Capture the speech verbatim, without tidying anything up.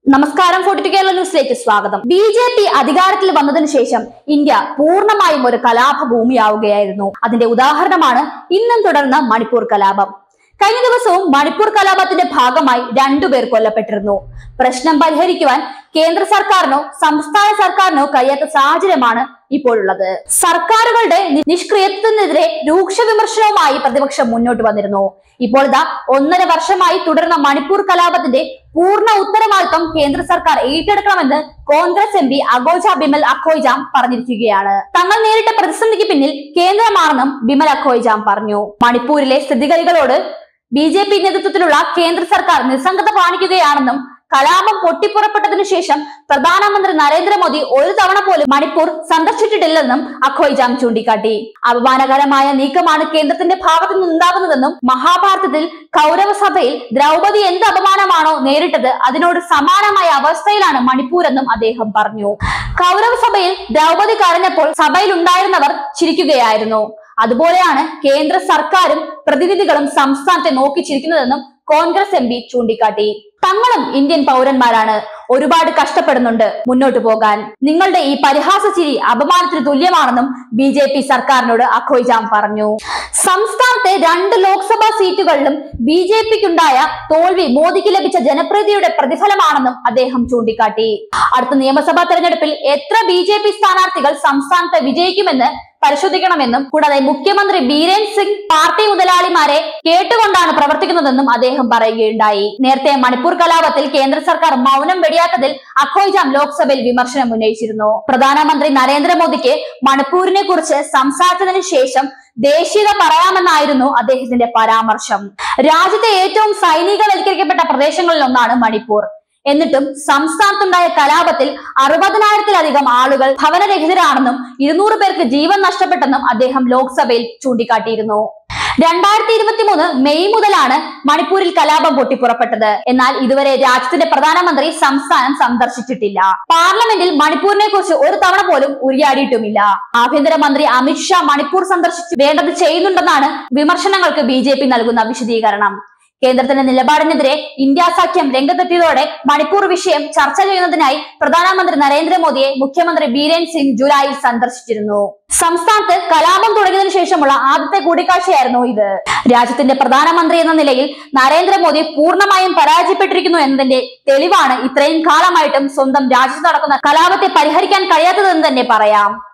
നമസ്കാരം. Forty to Kerala ന്യൂസിലേക്ക് സ്വാഗതം. ബി ജെ പി അധികാരത്തിൽ വന്നതിനു ശേഷം ഇന്ത്യ പൂർണ്ണമായും ഒരു കലാപ ഭൂമിയാവുകയായിരുന്നു. അതിന്റെ ഉദാഹരണമാണ് ഇന്നും തുടർന്ന മണിപ്പൂർ കലാപം. കഴിഞ്ഞ ദിവസവും മണിപ്പൂർ കലാപത്തിന്റെ ഭാഗമായി രണ്ടുപേർ കൊല്ലപ്പെട്ടിരുന്നു. പ്രശ്നം പരിഹരിക്കുവാൻ കേന്ദ്ര സർക്കാരിനോ സംസ്ഥാന സർക്കാരിനോ കഴിയാത്ത സാഹചര്യമാണ് ഇപ്പോഴുള്ളത്. സർക്കാരുകളുടെ നിഷ്ക്രിയത്വത്തിനെതിരെ രൂക്ഷ വിമർശനവുമായി പ്രതിപക്ഷം മുന്നോട്ട് വന്നിരുന്നു. ഇപ്പോൾ ഇതാ ഒന്നര വർഷമായി തുടർന്ന മണിപ്പൂർ കലാപത്തിന്റെ പൂർണ്ണ ഉത്തരവാദിത്വം കേന്ദ്ര സർക്കാർ ഏറ്റെടുക്കണമെന്ന് കോൺഗ്രസ് എം പി അഗോജ ബിമൽ അഖോയ്ജാം പറഞ്ഞിരിക്കുകയാണ്. തങ്ങൾ നേരിട്ട പ്രതിസന്ധിക്ക് പിന്നിൽ കേന്ദ്രമാണെന്നും ബിമൽ അഖോയ്ജാം പറഞ്ഞു. മണിപ്പൂരിലെ സ്ഥിതിഗതികളോട് ബി ജെ പി നേതൃത്വത്തിലുള്ള കേന്ദ്ര സർക്കാർ നിസ്സംഗത കാണിക്കുകയാണെന്നും കലാപം പൊട്ടിപ്പുറപ്പെട്ടതിനു ശേഷം പ്രധാനമന്ത്രി നരേന്ദ്രമോദി ഒരു തവണ പോലും മണിപ്പൂർ സന്ദർശിച്ചിട്ടില്ലെന്നും അഖോയ്ജാം ചൂണ്ടിക്കാട്ടി. അപമാനകരമായ നീക്കമാണ് കേന്ദ്രത്തിന്റെ ഭാഗത്തു നിന്നുണ്ടാകുന്നതെന്നും മഹാഭാരതത്തിൽ കൗരവ സഭയിൽ ദ്രൗപദി എന്ത് അപമാനമാണോ നേരിട്ടത് അതിനോട് സമാനമായ അവസ്ഥയിലാണ് മണിപ്പൂർ എന്നും അദ്ദേഹം പറഞ്ഞു. കൗരവ സഭയിൽ ദ്രൗപദി കരഞ്ഞപ്പോൾ സഭയിൽ ഉണ്ടായിരുന്നവർ ചിരിക്കുകയായിരുന്നു. അതുപോലെയാണ് കേന്ദ്ര സർക്കാരും പ്രതിനിധികളും സംസ്ഥാനത്തെ നോക്കി ചിരിക്കുന്നതെന്നും കോൺഗ്രസ് എം പി ചൂണ്ടിക്കാട്ടി. തങ്ങളും ഇന്ത്യൻ പൗരന്മാരാണ്, ഒരുപാട് കഷ്ടപ്പെടുന്നുണ്ട് മുന്നോട്ടു പോകാൻ. നിങ്ങളുടെ ഈ പരിഹാസ ചിരി അപമാനത്തിന് തുല്യമാണെന്നും ബി ജെ പി സർക്കാരിനോട് അഖോയ്ജാം പറഞ്ഞു. സംസ്ഥാനത്തെ രണ്ട് ലോക്സഭാ സീറ്റുകളിലും ബി ജെ പിക്കുണ്ടായ തോൽവി മോദിക്ക് ലഭിച്ച ജനപ്രീതിയുടെ പ്രതിഫലമാണെന്നും അദ്ദേഹം ചൂണ്ടിക്കാട്ടി. അടുത്ത നിയമസഭാ തെരഞ്ഞെടുപ്പിൽ എത്ര ബി ജെ പി സ്ഥാനാർത്ഥികൾ സംസ്ഥാനത്ത് വിജയിക്കുമെന്ന് പരിശോധിക്കണമെന്നും കൂടാതെ മുഖ്യമന്ത്രി ബീരേൻ സിംഗ് പാർട്ടി മുതലാളിമാരെ കേട്ടുകൊണ്ടാണ് പ്രവർത്തിക്കുന്നതെന്നും അദ്ദേഹം പറയുകയുണ്ടായി. നേരത്തെ മണിപ്പൂർ കലാപത്തിൽ കേന്ദ്ര സർക്കാർ മൗനം വെടിയാത്തതിൽ അഖോയ്ജാം ലോക്സഭയിൽ വിമർശനം ഉന്നയിച്ചിരുന്നു. പ്രധാനമന്ത്രി നരേന്ദ്രമോദിക്ക് മണിപ്പൂരിനെ കുറിച്ച് സംസാരിച്ചതിനു ശേഷം ദേശീയത പറയാമെന്നായിരുന്നു അദ്ദേഹത്തിന്റെ പരാമർശം. രാജ്യത്തെ ഏറ്റവും സൈനികവൽക്കരിക്കപ്പെട്ട പ്രദേശങ്ങളിൽ ഒന്നാണ് മണിപ്പൂർ. എന്നിട്ടും സംസ്ഥാനത്തുണ്ടായ കലാപത്തിൽ അറുപതിനായിരത്തിലധികം ആളുകൾ ഭവനരഹിതരാണെന്നും ഇരുന്നൂറ് പേർക്ക് ജീവൻ നഷ്ടപ്പെട്ടെന്നും അദ്ദേഹം ലോക്സഭയിൽ ചൂണ്ടിക്കാട്ടിയിരുന്നു. രണ്ടായിരത്തി ഇരുപത്തി മൂന്ന് മെയ് മുതലാണ് മണിപ്പൂരിൽ കലാപം പൊട്ടിപ്പുറപ്പെട്ടത്. എന്നാൽ ഇതുവരെ രാജ്യത്തിന്റെ പ്രധാനമന്ത്രി സംസ്ഥാനം സന്ദർശിച്ചിട്ടില്ല. പാർലമെന്റിൽ മണിപ്പൂരിനെ കുറിച്ച് ഒരു തവണ പോലും ഉരിയാടിയിട്ടുമില്ല. ആഭ്യന്തരമന്ത്രി അമിത്ഷാ മണിപ്പൂർ സന്ദർശിച്ച് വേണ്ടത് ചെയ്യുന്നുണ്ടെന്നാണ് വിമർശനങ്ങൾക്ക് ബി ജെ പി നൽകുന്ന വിശദീകരണം. കേന്ദ്രത്തിന്റെ നിലപാടിനെതിരെ ഇന്ത്യ സഖ്യം രംഗത്തെത്തിയതോടെ മണിപ്പൂർ വിഷയം ചർച്ച ചെയ്യുന്നതിനായി പ്രധാനമന്ത്രി നരേന്ദ്രമോദിയെ മുഖ്യമന്ത്രി ബീരേൻ സിംഗ് ജൂലൈയിൽ സന്ദർശിച്ചിരുന്നു. സംസ്ഥാനത്ത് കലാപം തുടങ്ങിയതിനു ശേഷമുള്ള ആദ്യത്തെ കൂടിക്കാഴ്ചയായിരുന്നു ഇത്. രാജ്യത്തിന്റെ പ്രധാനമന്ത്രി എന്ന നിലയിൽ നരേന്ദ്രമോദി പൂർണ്ണമായും പരാജയപ്പെട്ടിരിക്കുന്നു എന്നതിന്റെ തെളിവാണ് ഇത്രയും കാലമായിട്ടും സ്വന്തം രാജ്യത്ത് നടക്കുന്ന കലാപത്തെ പരിഹരിക്കാൻ കഴിയാത്തതെന്ന് തന്നെ പറയാം.